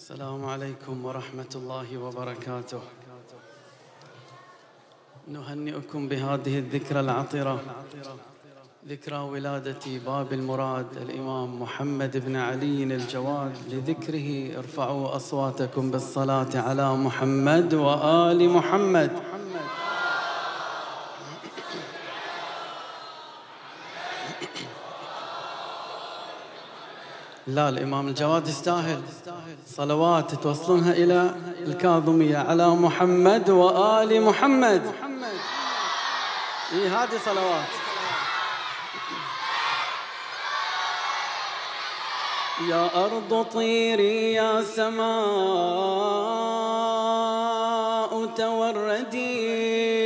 السلام عليكم ورحمة الله وبركاته. نهنئكم بهذه الذكرى العطرة، ذكرى ولادة باب المراد الإمام محمد بن علي الجواد. لذكره ارفعوا أصواتكم بالصلاة على محمد وآل محمد. لا، الإمام الجواد يستاهل صلوات توصلونها إلى الكاظمية على محمد وآل محمد. إيه هذه صلوات. يا أرض طيري يا سماء توردي،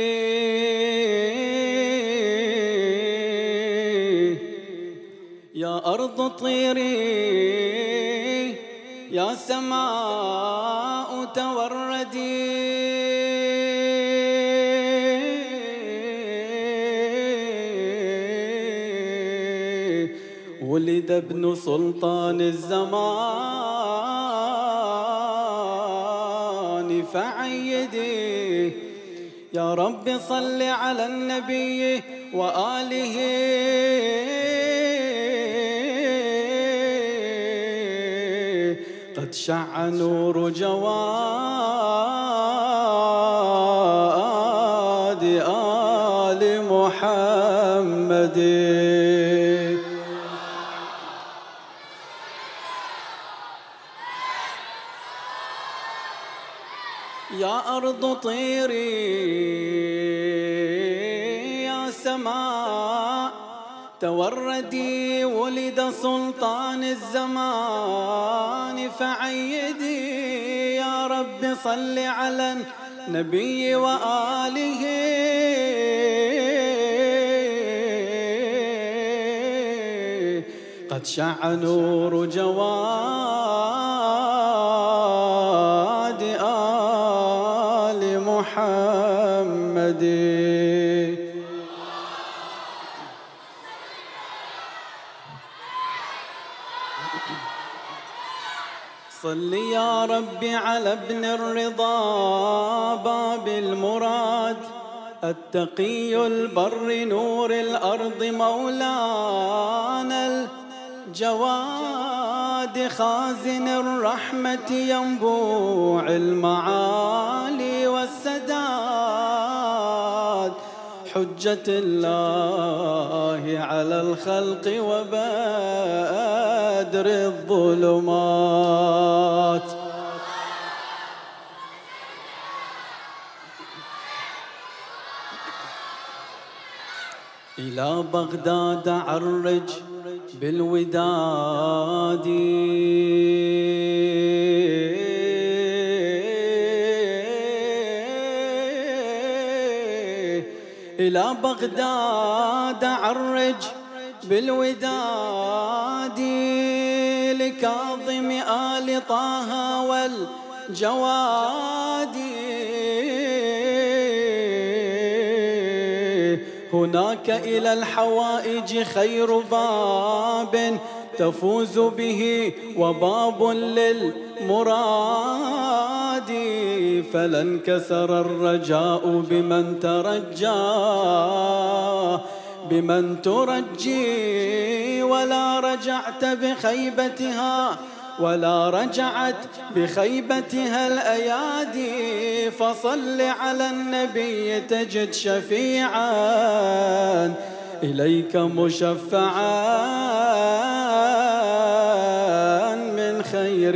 يا أرض طيري يا سماء توردي، ولد ابن سلطان الزمان فعيدي. يا رب صل على النبي وآله، قد شع نور جواد آل محمد. يا أرض طيري يا سماء توردي، ولد سلطان الزمان فعيدي. يا رب صل على النبي وآله، قد شع نور جواد آل محمد. صل يا ربي على ابن الرضا باب المراد، التقي البر نور الأرض مولانا الجواد، خازن الرحمة ينبوع المعالي والسداد، حجة الله على الخلق وبدر الظلمات. إلى بغداد عرج بالوداد، إلى بغداد عرج بالوداد، لكاظم آل طه والجواد. هناك إلى الحوائج خير باب تفوز به وباب للمراد، فلا انكسر الرجاء بمن ترجاه بمن ترجي، ولا رجعت بخيبتها ولا رجعت بخيبتها الأيادي. فصل على النبي تجد شفيعا إليك مشفعا من خير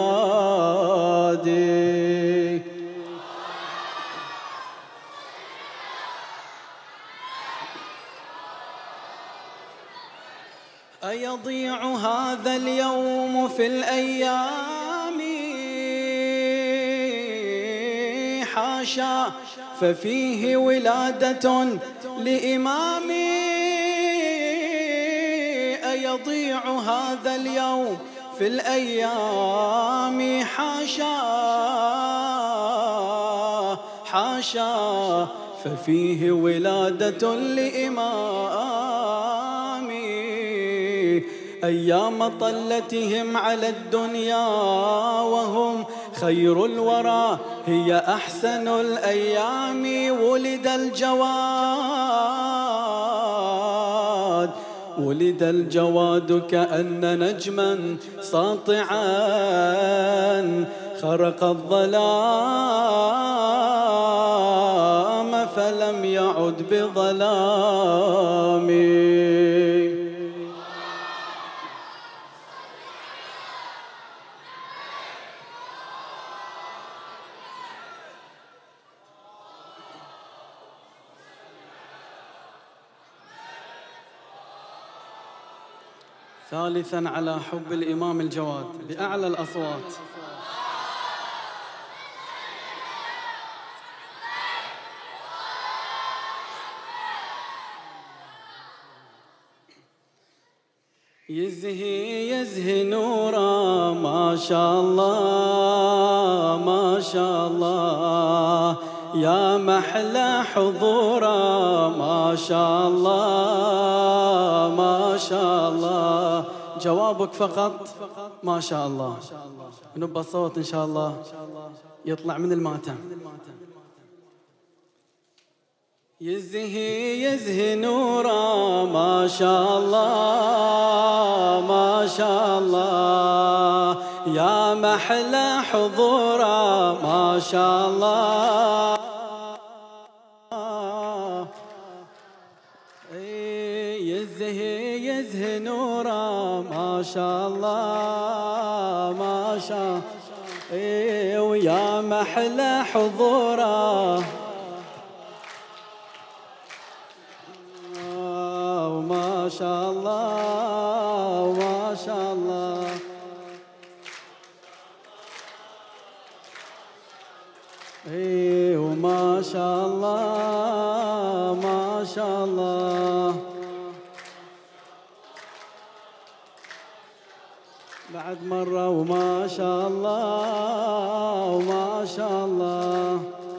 هادي. أيضيع هذا اليوم في الأيام؟ حاشا، ففيه ولادة لإمامي. أيضيع هذا اليوم في الأيام؟ حاشا حاشا، ففيه ولادة لإمامي. أيام طلتهم على الدنيا وهم خير الورى، هي أحسن الأيام ولد الجواد. ولد الجواد كأن نجما ساطعا خرق الظلام فلم يعد بظلام. ثالثا على حب الإمام الجواد بأعلى الأصوات. يزهي نورا ما شاء الله ما شاء الله، يا محلى حضورا ما شاء الله ما شاء الله. جوابك فقط ما شاء الله، ونبى صوت إن شاء الله يطلع من الماتم. يزهي نورا ما شاء الله ما شاء الله، يا محلى حضورا ما شاء الله. يزهي نورا ما شاء الله ما شاء الله، ويا محلى حضورا ما شاء الله ما شاء الله. وما شاء الله ما شاء الله. بعد مرة وما شاء الله وما شاء الله.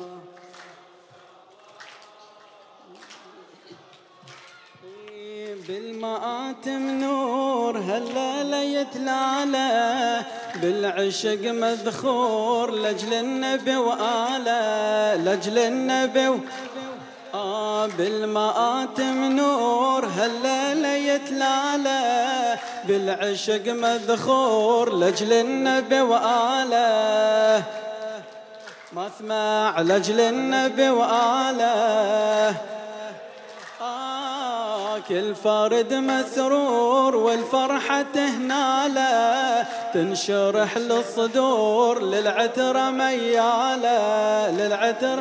بالمآتم نور هالليلة يتلالى، بالعشق مذخور لأجل النبي وآله لأجل النبي بالمآتم نور هالليلة يتلالى، بالعشق مذخور لأجل النبي وآله. ما اسمع لأجل النبي وآله. كل فرد مسرور والفرحة تهناله، تنشرح للصدور للعترة مياله للعتر.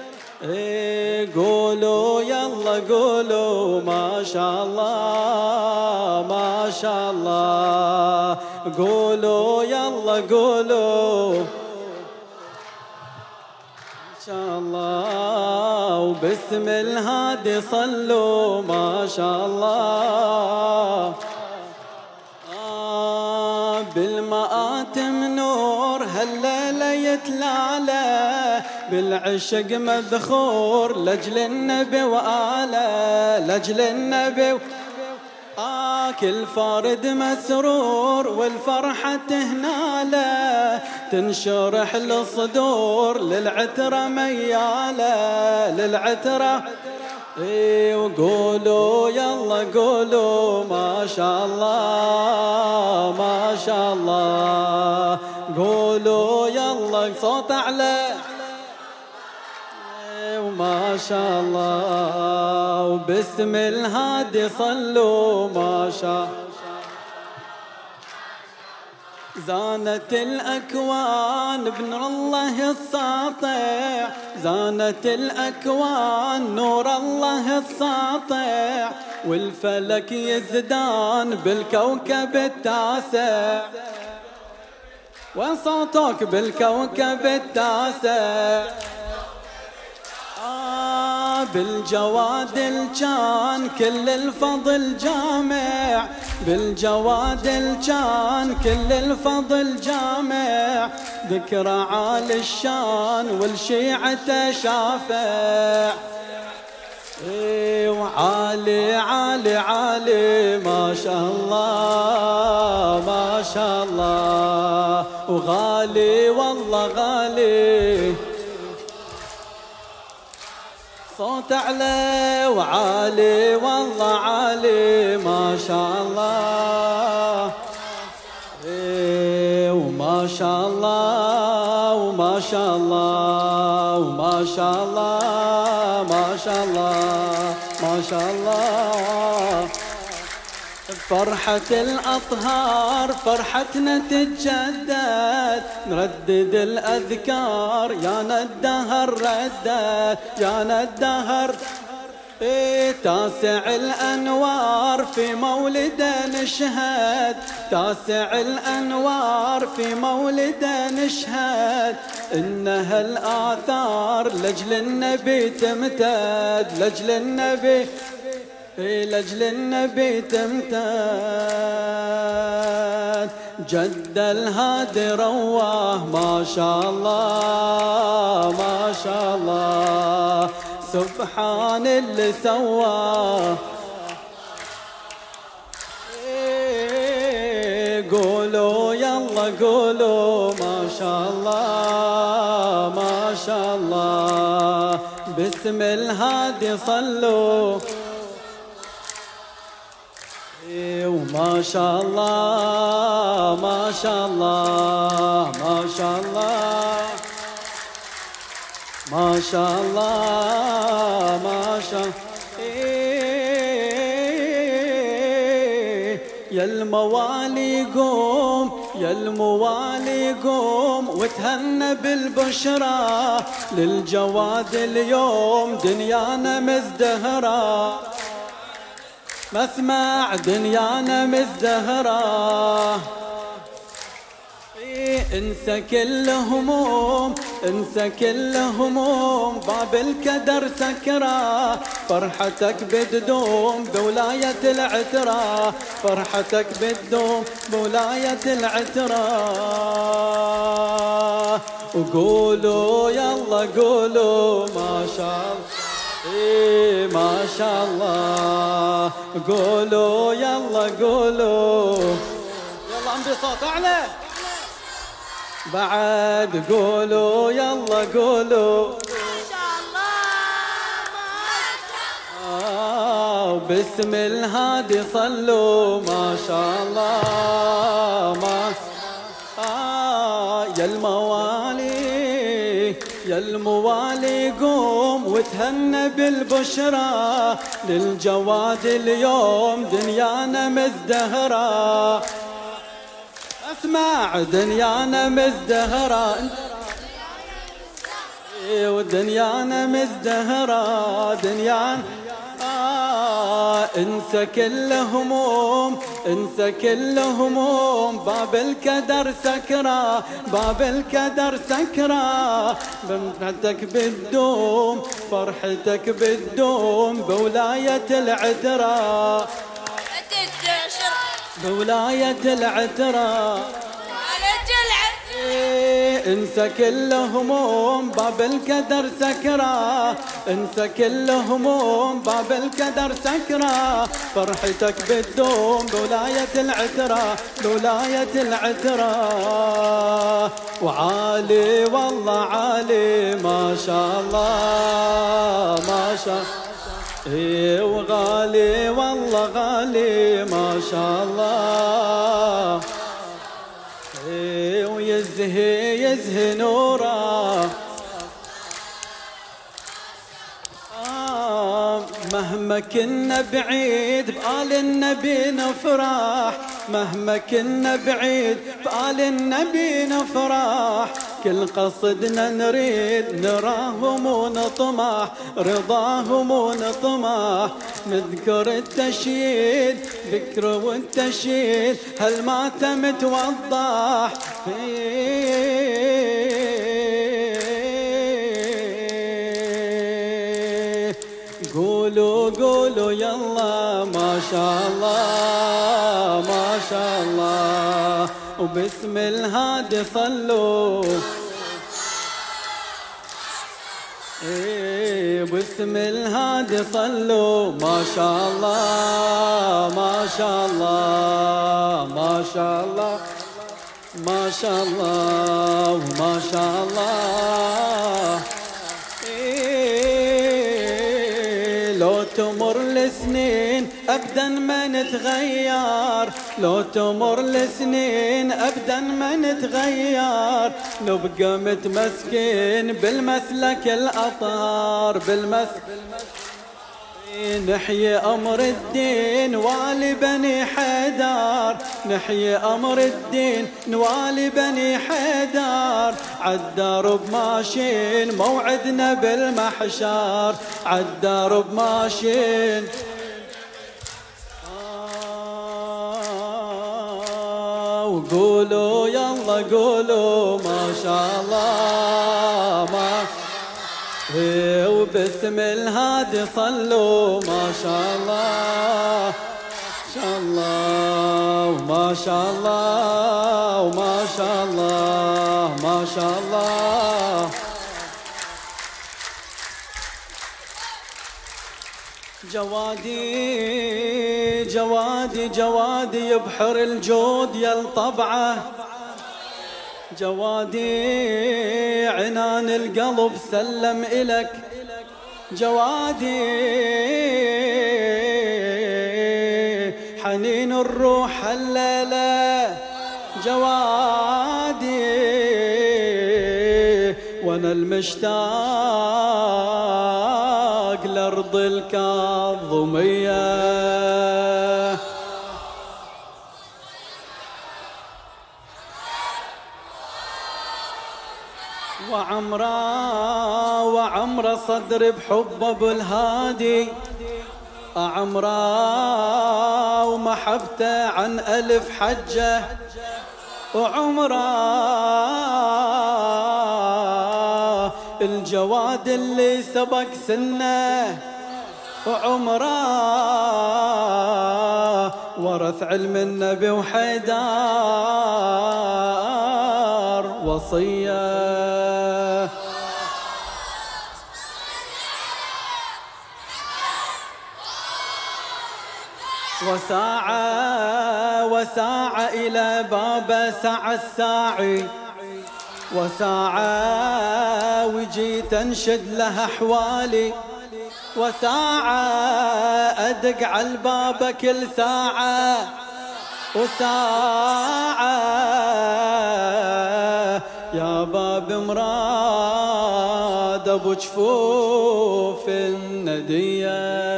قولوا يلا قولوا ما شاء الله ما شاء الله، قولوا يلا قولوا ما شاء الله، وباسم الهادي صلوا ما شاء الله. بالمآتم نور هالليلة يتلالى، بالعشق مذخور لأجل النبي وآله لأجل النبي. كل فرد مسرور والفرحة تهناله، تنشرح للصدور للعترة مياله للعترة. وقولوا يلا قولوا ما شاء الله ما شاء الله، قولوا يلا صوت أعلى وما شاء الله، وباسم الهادي صلوا ما شاء. زانت الأكوان بنور الله الساطع، زانت الأكوان نور الله الساطع، والفلك يزدان بالكوكب التاسع. وين صوتك بالكوكب التاسع؟ بالجواد الجان كل الفضل جامع، بالجواد الجان كل الفضل جامع، ذكرى عالي الشان والشيعة شافع. وعالي عالي عالي ما شاء الله ما شاء الله، وغالي والله غالي، صوت أعلى وعالي والله عالي ما شاء الله. وما شاء الله وما شاء الله وما شاء الله ما شاء الله ما شاء الله. فرحة الأطهار فرحتنا تتجدد، نردد الأذكار يا الدهر ردد يا الدهر. تاسع الأنوار في مولده نشهد، تاسع الأنوار في مولده نشهد، إنها الآثار لأجل النبي تمتد، لأجل النبي لأجل النبي تمتد. جد الهادي رواه ما شاء الله ما شاء الله، سبحان اللي سواه. قولوا يلا قولوا ما شاء الله ما شاء الله، باسم الهادي صلوا. وما شاء الله ما شاء الله ما شاء الله ما شاء الله ما شاء. يا الموالي قوم يا الموالي قوم وتهنى بالبشرى، للجواد اليوم دنيانا مزدهرة، مسمع دنيانا مزدهرة. انسى كل هموم انسى كل هموم، باب الكدر سكرة، فرحتك بتدوم بولاية العترة، فرحتك بتدوم بولاية العترة. وقولوا يلا قولوا ما شاء الله ما شاء الله، قولوا يلا قولوا يلا عندي صوت أعلى بعد، قولوا يلا قولوا ما شاء الله ما شاء الله. وباسم الهادي صلوا ما شاء الله ما يا الموالي يا الموالي قوم وتهنى بالبشرى، للجواد اليوم دنيانا مزدهرة، اسمع دنيانا مزدهرة ودنيانا مزدهرة دنيانا. انسى كل هموم انسى كل هموم، باب الكدر سكرة باب الكدر سكرة، فرحتك بتدوم فرحتك بتدوم بولاية العترة، بولاية العترة. انسى كل هموم باب الكدر سكرة، انسى كل هموم باب الكدر سكرة، فرحتك بتدوم بولاية العترة بولاية العترة. وعالي والله عالي ما شاء الله ما شاء الله، وغالي والله غالي ما شاء الله، ويزهي يزهي نوره. مهما كنا بعيد بآل النبي نفرح، مهما كنا بعيد بآل النبي نفرح، كل قصدنا نريد نراهم ونطمح، رضاهم ونطمح، نذكر التشييد ذكر والتشييد هالماتم توضح قولوا قولوا يلا ما شاء الله ما شاء الله، وباسم الهادي صلوا. باسم الهادي صلوا ما شاء الله ما شاء الله ما شاء الله ما شاء الله وما شاء الله. لو تمر السنين أبدا ما نتغير، لو تمر السنين أبدا ما نتغير، نبقى متمسكين بالمسلك الأطهار بالمسلك. نحيي أمر الدين والي بني حيدر، نحيي أمر الدين نوالي بني حيدر، عالدرب ماشين موعدنا بالمحشر، عالدرب ماشين. وقولوا يلا قولوا ما شاء الله ما وباسم الهادي صلوا ما شاء الله ما شاء الله وما شاء الله وما شاء الله ما شاء الله. جوادي جوادي جوادي يبحر الجود يلطبعه، جوادي عنان القلب سلم إلك، جوادي حنين الروح الليلة، جوادي وانا المشتاق لأرض الكاظمية. وعمره صدري بحب ابو الهادي، عمره ومحبته عن ألف حجة، وعمره الجواد اللي سبق سنه، وعمره ورث علم النبي وحيدار وصيه. وساعة إلى بابه سعى الساعي، وساعة وجيت أنشد له أحوالي، وساعة أدق على الباب كل ساعة، وساعة يا باب مراد أبو جفوف الندية.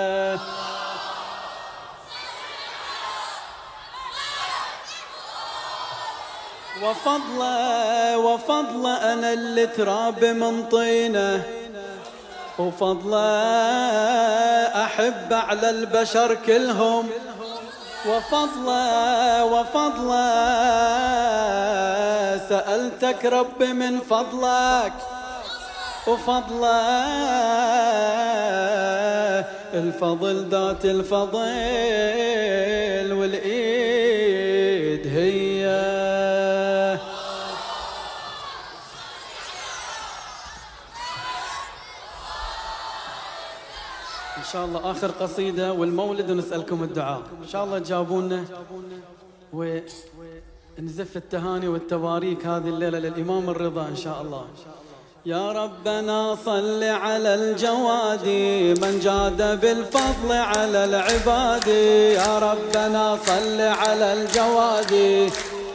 وفضله أنا اللي تراب من طينه، وفضله أحب على البشر كلهم، وفضله سألتك ربي من فضلك، وفضله الفضل ذات الفضل والإيد هي. إن شاء الله آخر قصيدة والمولد ونسألكم الدعاء، إن شاء الله تجاوبونا ونزف التهاني والتباريك هذه الليلة للإمام الرضا إن شاء الله. يا ربنا صل على الجواد من جاد بالفضل على العباد، يا ربنا صل على الجواد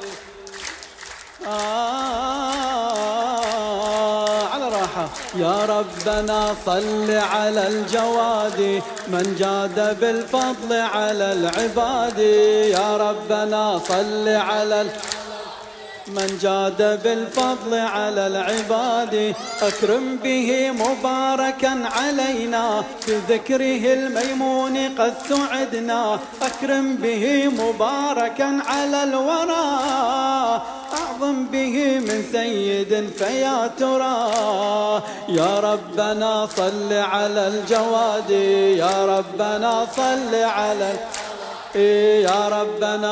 على راحة. يا ربنا صل على الجواد من جاد بالفضل على العباد، يا ربنا صل على من جاد بالفضل على العباد، أكرم به مباركا علينا بذكره الميمون قد سعدنا، أكرم به مباركا على الورى أعظم به من سيد فيا ترى. يا ربنا صل على الجواد، يا ربنا صل على يا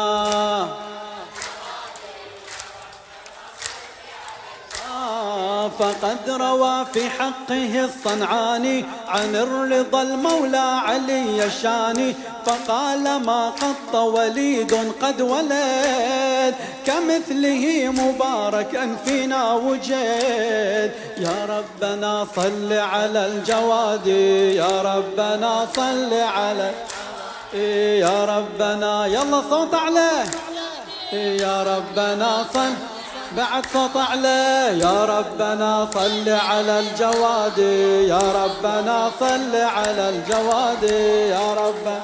ربنا فقد روى في حقه الصنعاني عن الرضا المولى علي الشاني فقال ما قط وليد قد ولد كمثله مباركا فينا وجد. يا ربنا صل على الجواد يا ربنا صل على يا ربنا يلا صوت عليه يا ربنا صل بعد صوت عليه يا ربنا صل على الجواد يا ربنا صل على الجواد يا ربنا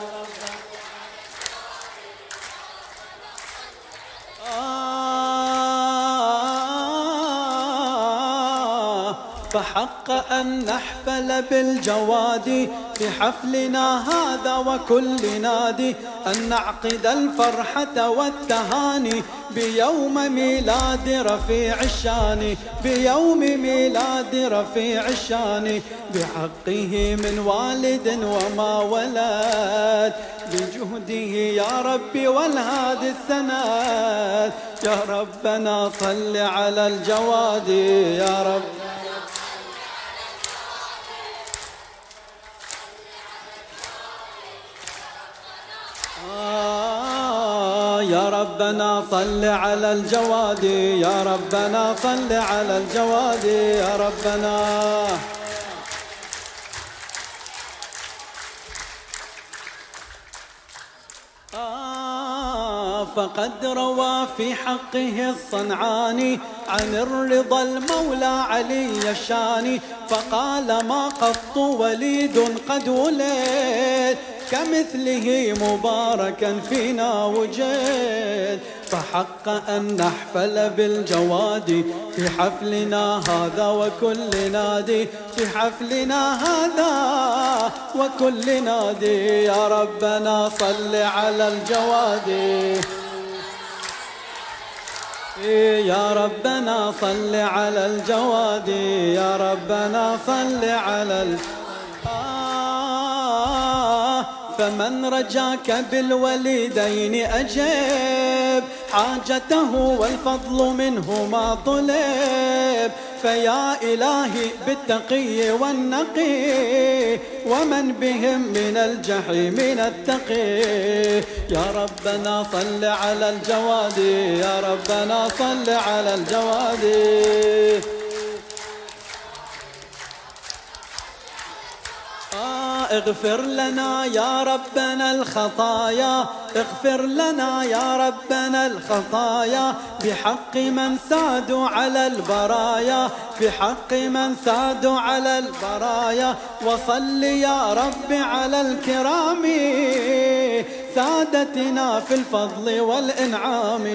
فحق أن نحفل بالجواد في حفلنا هذا وكل نادي أن نعقد الفرحة والتهاني بيوم ميلاد رفيع الشان بيوم ميلاد رفيع الشان بحقه من والد وما ولد بجهده يا ربي والهادي السند. يا ربنا صل على الجواد يا رب يا ربنا صل على الجواد يا ربنا صل على الجواد يا ربنا فقد روى في حقه الصنعاني عن الرضا المولى علي الشاني فقال ما قط وليد قد ولد كمثله مباركا فينا وجد. فحق أن نحفل بالجواد في حفلنا هذا وكل نادي في حفلنا هذا وكل نادي. يا ربنا صل على الجواد يا ربنا صل على الجواد يا ربنا صل على فمن رجاك بالوليدين أجب حاجته والفضل منه ما طلب. فيا إلهي بالتقي والنقي ومن بهم من الجحيم نتقي. يا ربنا صل على الجواد يا ربنا صل على الجواد اغفر لنا يا ربنا الخطايا اغفر لنا يا ربنا الخطايا بحق من سادوا على البرايا بحق من سادوا على البرايا. وصل يا رب على الكرام سادتنا في الفضل والإنعام.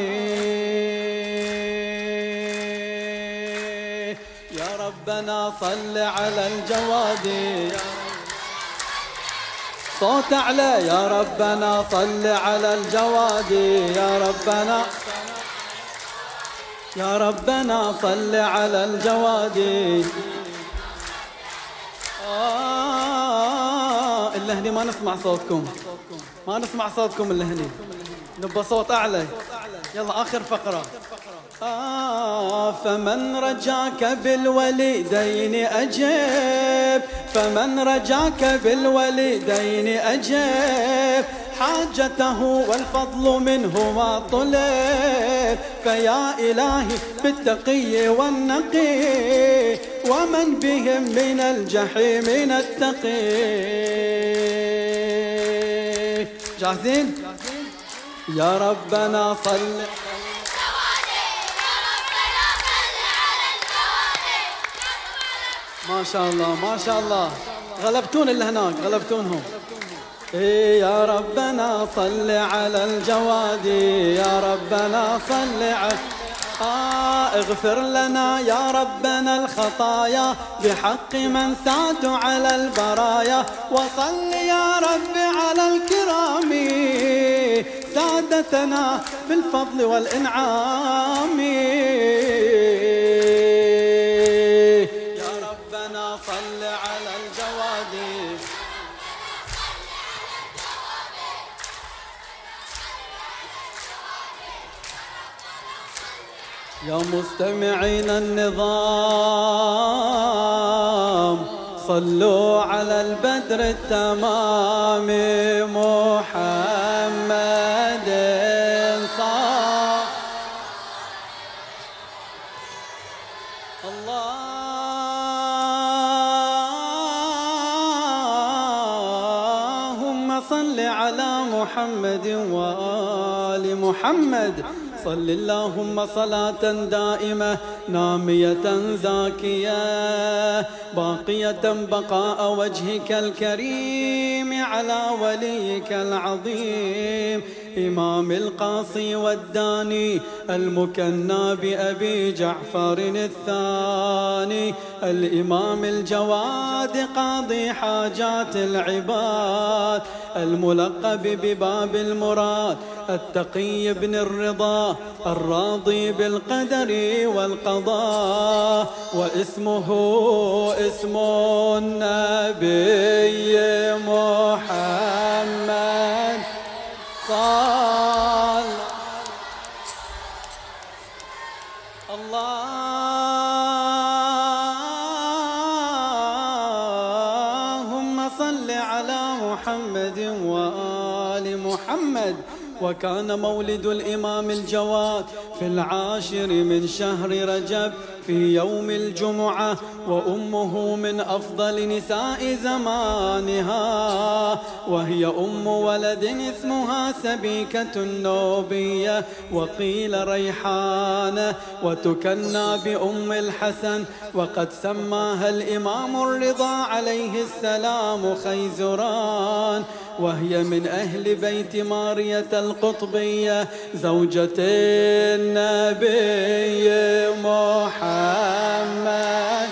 يا ربنا صل على الجواد صوت أعلى يا ربنا صل على الجواد يا ربنا صل على الجواد. إلا هني ما نسمع صوتكم ما نسمع صوتكم إلا هني نبى صوت أعلى. يلا آخر فقرة. فمن رجاك بالوليدين أجب فمن رجاك بالوليدين أجب حاجته والفضل منه ما طلب. فيا إلهي بالتقي والنقي ومن بهم من الجحيم نتقي. جاهزين؟ يا ربنا صل ما شاء الله ما شاء الله غلبتون اللي هناك غلبتونهم. يا ربنا صل على الجواد يا ربنا صل على اغفر لنا يا ربنا الخطايا بحق من سادوا على البرايا. وصل يا رب على الكرام سادتنا بالفضل والإنعام. يا ربنا صل على الجواد يا مستمعين النظام صلوا على البدر التمام محمد صار. اللهم صل على محمد وآل محمد. صل اللهم صلاة دائمة نامية زاكية باقية بقاء وجهك الكريم على وليك العظيم إمام القاصي والداني المكنى بأبي جعفر الثاني الإمام الجواد قاضي حاجات العباد الملقب بباب المراد التقي بن الرضا الراضي بالقدر والقضاء واسمه اسم النبي محمد صلى اللهم صل على محمد وآل محمد. وكان مولد الإمام الجواد في 10 من شهر رجب في يوم الجمعة وأمه من أفضل نساء زمانها وهي أم ولد اسمها سبيكة النوبية وقيل ريحانة وتكنى بأم الحسن وقد سماها الإمام الرضا عليه السلام خيزران وهي من أهل بيت مارية القطبية زوجة النبي محمد.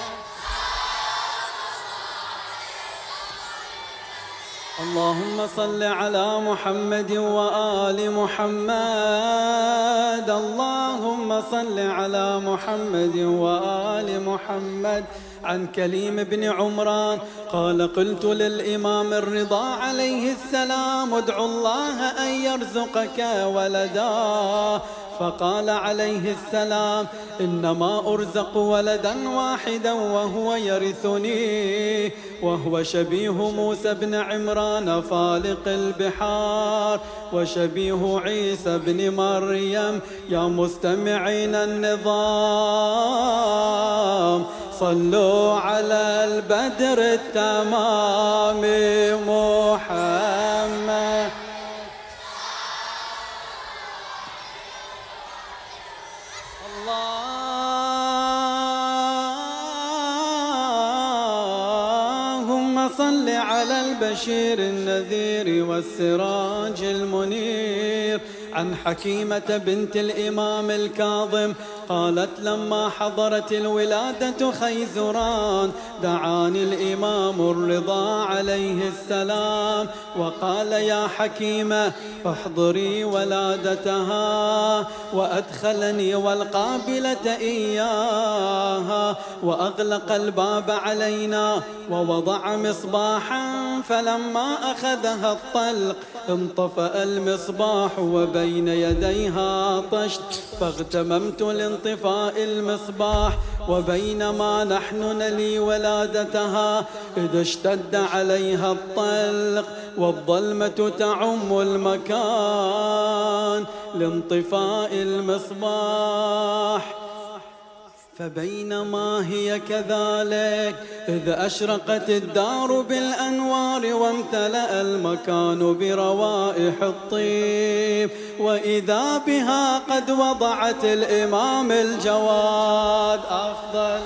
اللهم صل على محمد وآل محمد. اللهم صل على محمد وآل محمد. عن كليم بن عمران قال قلت للإمام الرضا عليه السلام ادعو الله أن يرزقك ولدا فقال عليه السلام إنما أرزق ولدا واحدا وهو يرثني وهو شبيه موسى بن عمران فالق البحار وشبيه عيسى بن مريم. يا مستمعين النظام صلوا على البدر التمام محمد. اللهم صل على البشير النذير والسراج المنير. عن حكيمة بنت الإمام الكاظم قالت لما حضرت الولادة خيزران دعاني الإمام الرضا عليه السلام وقال يا حكيمة احضري ولادتها وأدخلني والقابلة إياها وأغلق الباب علينا ووضع مصباحا فلما أخذها الطلق انطفأ المصباح وبين يديها طشت فاغتممت لانطفاء المصباح وبينما نحن نلي ولادتها إذ اشتد عليها الطلق والظلمة تعم المكان لانطفاء المصباح. فبينما هي كذلك إذ أشرقت الدار بالأنوار وامتلأ المكان بروائح الطيب وإذا بها قد وضعت الإمام الجواد أفضل